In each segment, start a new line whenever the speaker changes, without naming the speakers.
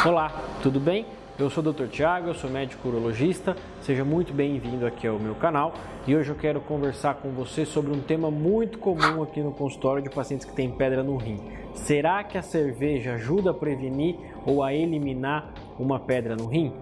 Olá, tudo bem? Eu sou o Dr. Thiago, eu sou médico urologista, seja muito bem-vindo aqui ao meu canal e hoje eu quero conversar com você sobre um tema muito comum aqui no consultório de pacientes que têm pedra no rim. Será que a cerveja ajuda a prevenir ou a eliminar uma pedra no rim?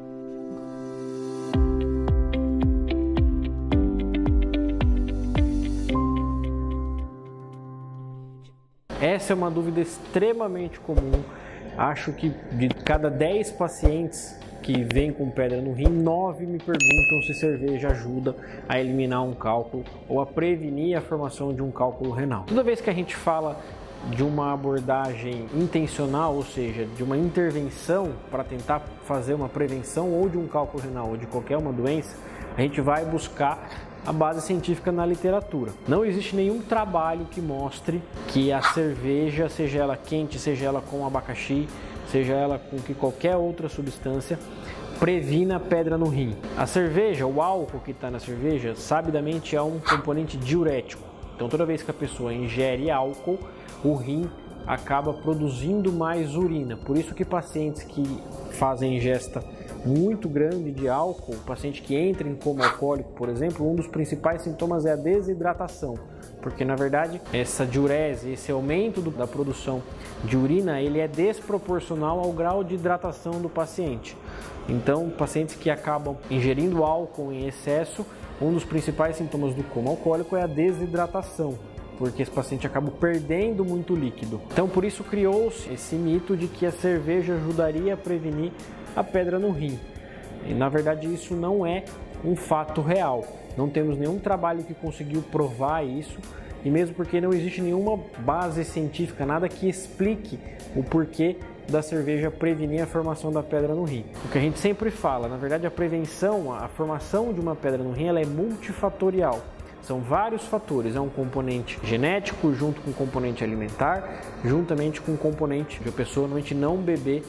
Essa é uma dúvida extremamente comum. Acho que de cada 10 pacientes que vêm com pedra no rim, 9 me perguntam se cerveja ajuda a eliminar um cálculo ou a prevenir a formação de um cálculo renal. Toda vez que a gente fala de uma abordagem intencional, ou seja, de uma intervenção para tentar fazer uma prevenção ou de um cálculo renal ou de qualquer uma doença, a gente vai buscar a base científica na literatura. Não existe nenhum trabalho que mostre que a cerveja, seja ela quente, seja ela com abacaxi, seja ela com qualquer outra substância, previna pedra no rim. A cerveja, o álcool que está na cerveja, sabidamente é um componente diurético. Então toda vez que a pessoa ingere álcool, o rim acaba produzindo mais urina. Por isso que pacientes que fazem ingesta muito grande de álcool, paciente que entra em coma alcoólico, por exemplo, um dos principais sintomas é a desidratação, porque na verdade essa diurese, esse aumento da produção de urina, ele é desproporcional ao grau de hidratação do paciente. Então, pacientes que acabam ingerindo álcool em excesso, um dos principais sintomas do coma alcoólico é a desidratação, porque esse paciente acaba perdendo muito líquido. Então, por isso criou-se esse mito de que a cerveja ajudaria a prevenir a pedra no rim. E na verdade isso não é um fato real. Não temos nenhum trabalho que conseguiu provar isso, e mesmo porque não existe nenhuma base científica, nada que explique o porquê da cerveja prevenir a formação da pedra no rim. O que a gente sempre fala, na verdade a prevenção, a formação de uma pedra no rim, ela é multifatorial. São vários fatores, é um componente genético junto com um componente alimentar, juntamente com um componente de a pessoa normalmente não beber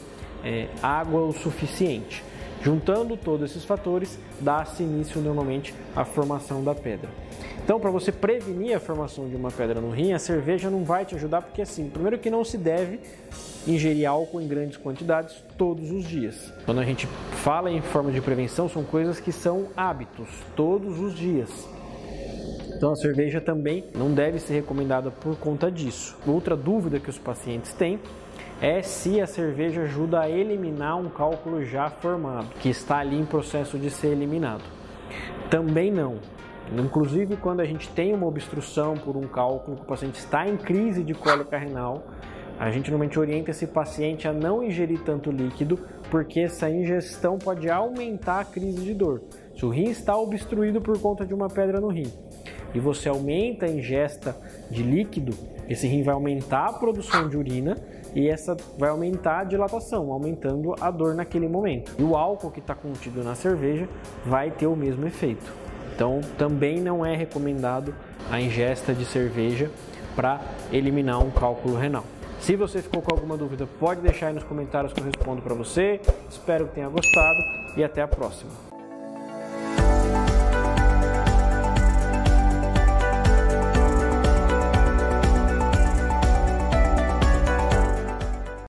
água o suficiente. Juntando todos esses fatores, dá-se início normalmente à formação da pedra. Então, para você prevenir a formação de uma pedra no rim, a cerveja não vai te ajudar, porque assim, primeiro que não se deve ingerir álcool em grandes quantidades todos os dias. Quando a gente fala em forma de prevenção, são coisas que são hábitos, todos os dias. Então a cerveja também não deve ser recomendada por conta disso. Outra dúvida que os pacientes têm é se a cerveja ajuda a eliminar um cálculo já formado, que está ali em processo de ser eliminado. Também não. Inclusive, quando a gente tem uma obstrução por um cálculo, que o paciente está em crise de cólica renal, a gente normalmente orienta esse paciente a não ingerir tanto líquido, porque essa ingestão pode aumentar a crise de dor. Se o rim está obstruído por conta de uma pedra no rim e você aumenta a ingesta de líquido, esse rim vai aumentar a produção de urina e essa vai aumentar a dilatação, aumentando a dor naquele momento. E o álcool que está contido na cerveja vai ter o mesmo efeito. Então, também não é recomendado a ingesta de cerveja para eliminar um cálculo renal. Se você ficou com alguma dúvida, pode deixar aí nos comentários que eu respondo para você. Espero que tenha gostado e até a próxima.